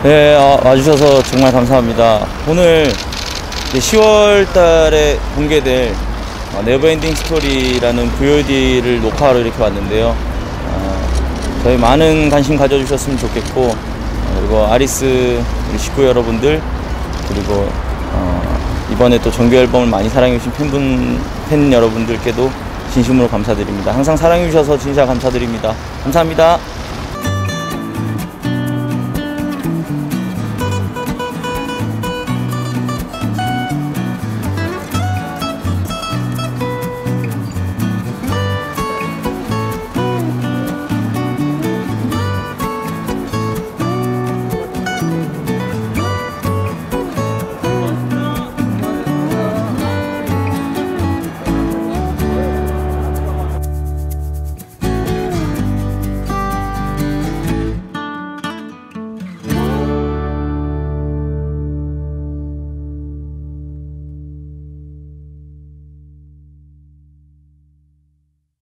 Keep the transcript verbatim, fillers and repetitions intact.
네, 어, 와주셔서 정말 감사합니다. 오늘 시월 달에 공개될 어, 네버엔딩 스토리라는 브이오디를 녹화하러 이렇게 왔는데요. 어, 저희 많은 관심 가져주셨으면 좋겠고, 어, 그리고 아리스 우리 식구 여러분들, 그리고 어, 이번에 또 정규 앨범을 많이 사랑해주신 팬분, 팬 여러분들께도 진심으로 감사드립니다. 항상 사랑해주셔서 진짜 감사드립니다. 감사합니다.